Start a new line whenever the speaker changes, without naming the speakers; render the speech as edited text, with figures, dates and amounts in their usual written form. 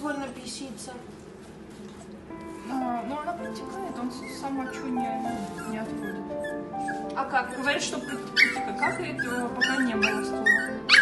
непроизвольно писится.
Ну она протекает, он сам мочу не отводит.
А как?
Говорит, что протекает, пока не было ствола.